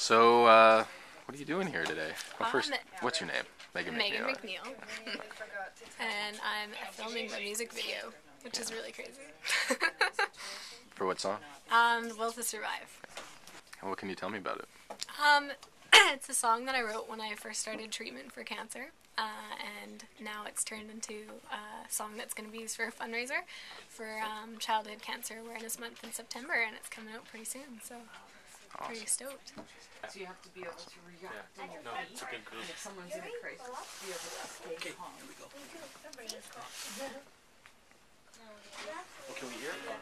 So, what are you doing here today? Well, first, what's your name? Megan McNeil. And I'm filming the music video, which is really crazy. For what song? Will to Survive. And what can you tell me about it? It's a song that I wrote when I first started treatment for cancer, and now it's turned into a song that's going to be used for a fundraiser for Childhood Cancer Awareness Month in September, and it's coming out pretty soon, so Awesome. pretty stoked. So you have to be able to react in your No, it's a good group. and if someone's in a crisis, be able to stay calm. Here we go. Well, can we hear it?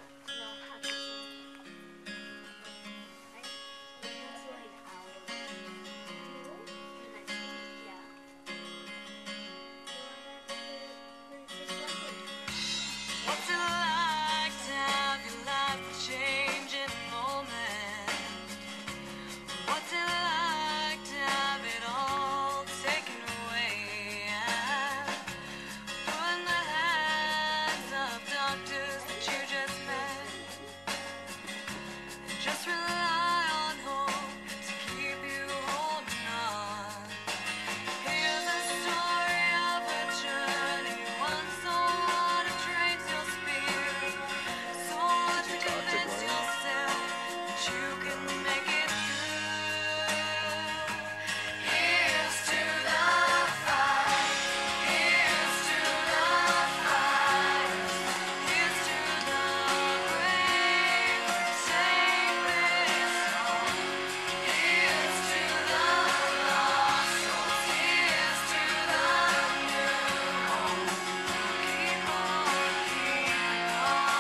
What's it like to have your life change in a moment? What's it like to have it all taken away? Put in the hands of doctors that you just met, and just rely on hope to keep you holding on. Here's a story of a journey, one soul to trace your spirit, so hard to convince yourself that you can make it through. Here's to the fight, here's to the fighters, here's to the brave who take this on. Here's to the lost souls, here's to the new hope. Keep on keeping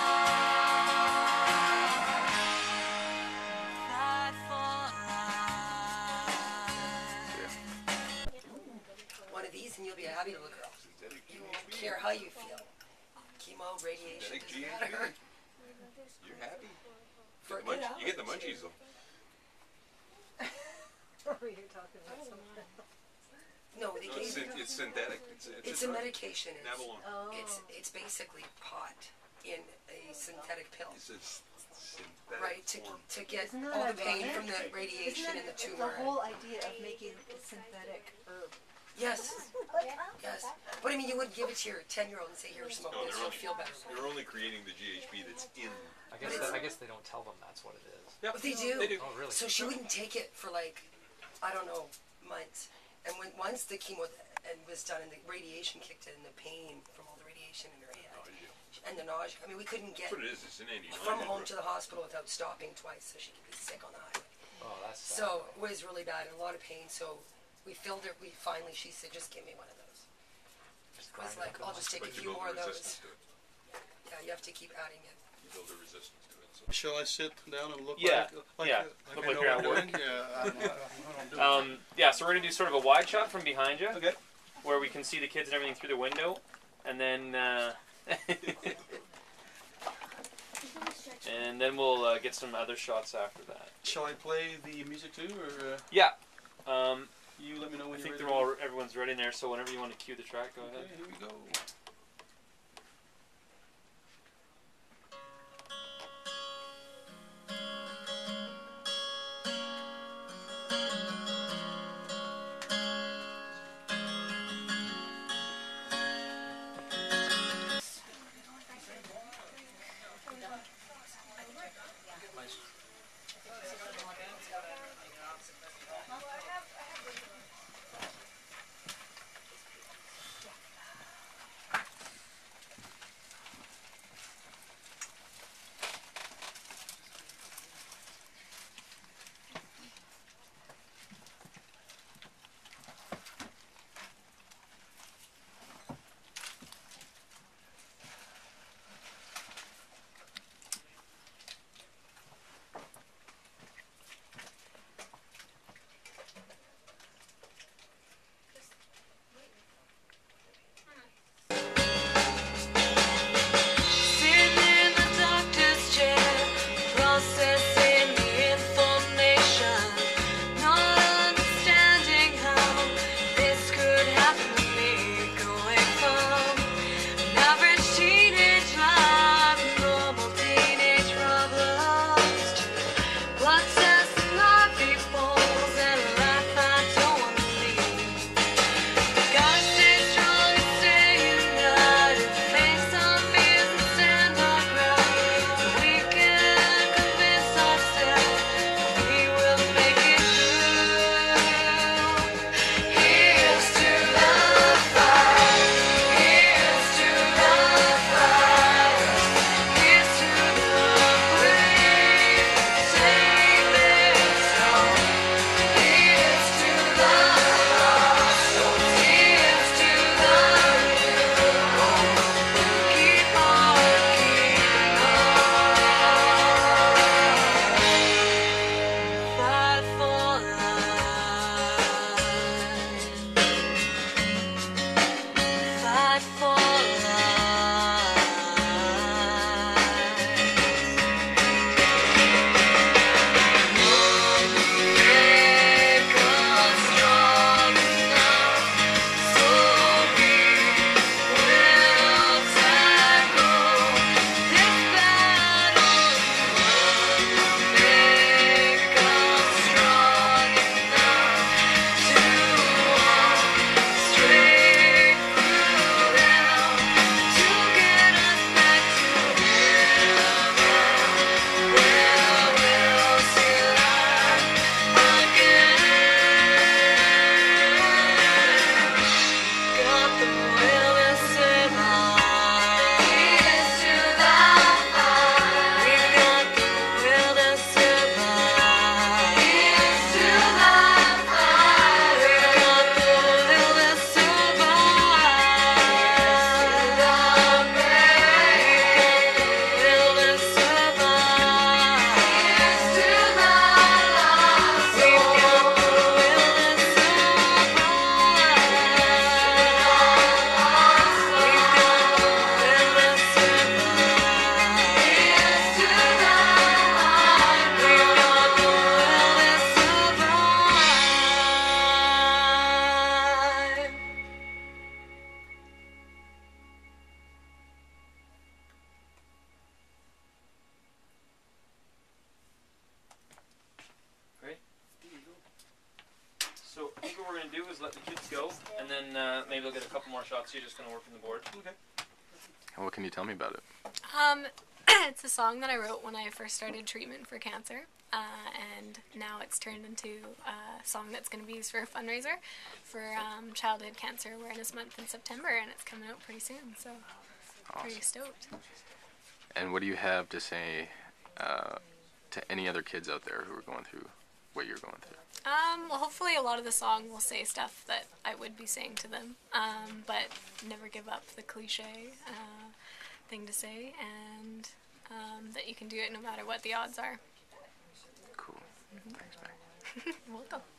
on. Fight for life. One of these and you'll be a happy little girl. You won't care how you feel. Chemo, radiation, doesn't matter. You're happy. You You get the munchies though. No, they No, gave it's synthetic. it's a medication. Navalone. It's basically pot in a synthetic pill. It's a synthetic Right, form. to get Isn't that all the pain ironic? from the radiation and the It's tumor. the whole idea of making a synthetic herb. Yes, yes. But I mean, you wouldn't give it to your 10-year-old and say, here, smoke No, this, you'll feel better. they're only creating the GHB that's in. I guess they don't tell them that's what it is. Yep. But they do. They do. Oh, really? So she wouldn't take it for like, I don't know, months. And once the chemo was done and the radiation kicked in and the pain from all the radiation in her head and the nausea, I mean, we couldn't get That's what it is. It's an from home anti-nausea to the hospital without stopping twice so she could be sick on the highway. Oh, that's sad. So it was really bad and a lot of pain. So we filled her. She said, just give me one of those. Just It was grind like, up I'll the just take a But you few build more a of resistance those. to it. Yeah, you have to keep adding it. You build a resistance to it. So. Shall I sit down and look Yeah, like yeah. like Look I like know you're what at I'm doing? Yeah, I don't do it. Yeah, so we're gonna do sort of a wide shot from behind you, Okay. where we can see the kids and everything through the window, and then and then we'll get some other shots after that. Shall I play the music too, or Yeah, you let me know I when think you're they're ready? everyone's ready there. So whenever you want to cue the track, go ahead. Okay, here we go. is let the kids go, and then maybe they'll get a couple more shots. You're just going to work on the board. Okay. And what can you tell me about it? It's a song that I wrote when I first started treatment for cancer, and now it's turned into a song that's going to be used for a fundraiser for Childhood Cancer Awareness Month in September, and it's coming out pretty soon, so pretty stoked. And what do you have to say to any other kids out there who are going through what you're going through? Well, hopefully a lot of the song will say stuff that I would be saying to them, but never give up, the cliche thing to say, and that you can do it no matter what the odds are. Cool. Thanks, Meg. Welcome.